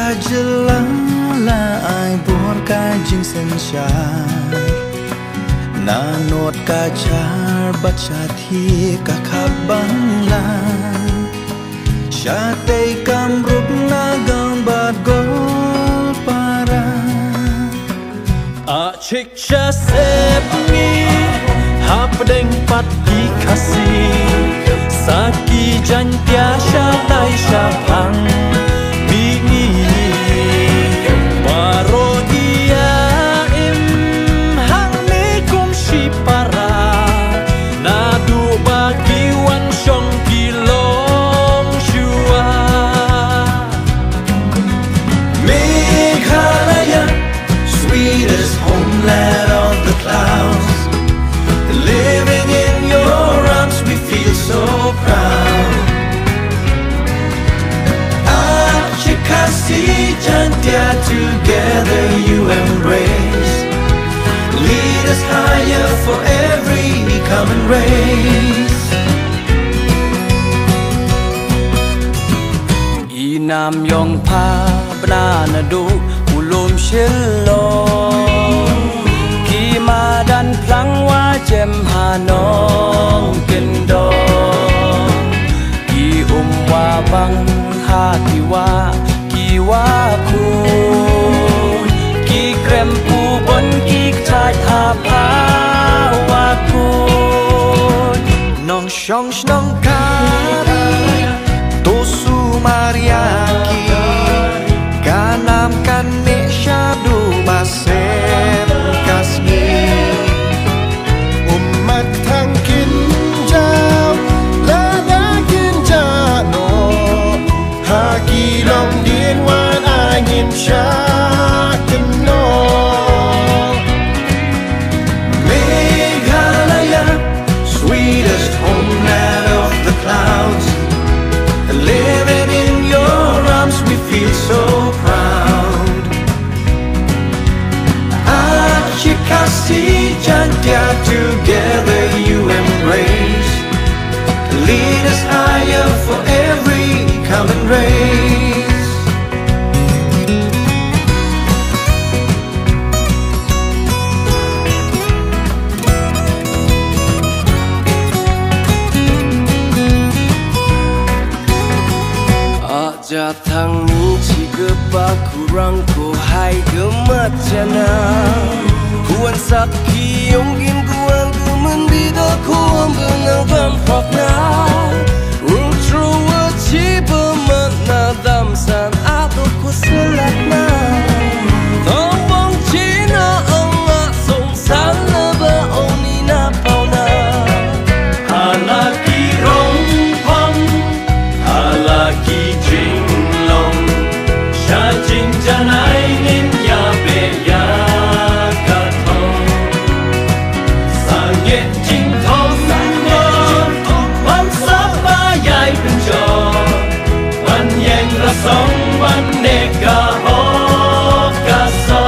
jelala ai bor ka jing sensyar nanot ka char bacha thi ka khabangla shatei kam rup na gang bad gol para a chik cha sep ni hap deng pat ki khasi saki jan tia sha tai sha phang homeland of the clouds, living in your arms we feel so proud. Achikasi Jantia, together you embrace, lead us higher for every common race. Inam yong pa banana do ulum shillong dan plang wa jem hanong kendong ki wa bang hati wa ki wa kun ki krem pu bon ki chai tha pa wa kun nong shong shnong ka to su mariaki kanam kan ne shadu masem kasmi long dien wan angin syakno Meghalaya, sweetest homeland of the clouds, living in your arms we feel so proud. Achikasi Jantia, together you embrace, lead us higher for every common race. Jatang ni cigepa kurang ko hai gemat jana kuan sakki yongin kuan gemen bida kuan benang bampak na ultru wachi bemat na damsan atau ku selat na tombong cina onga song sana ba oni na pauna halaki rong pang halaki Jin janai nin ya be ya ka thong sang ye jin thong sang mo wan sa ba yai pen jo wan yang la song wan ne ka ho ka so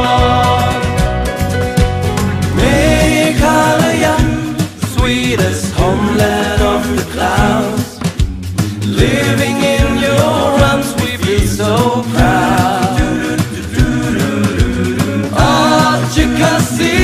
Meghalaya, sweetest homeland of the clouds, living in your arms we feel so proud. Achikasi